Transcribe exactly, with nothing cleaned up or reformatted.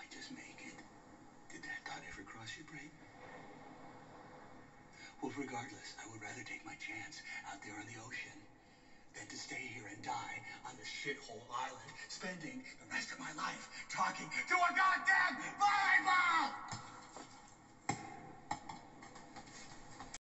just make it. Did that thought ever cross your brain? Well, regardless, I would rather take my chance out there on the ocean than to stay here and die on this shithole island, spending the rest of my life talking to a goddamn fire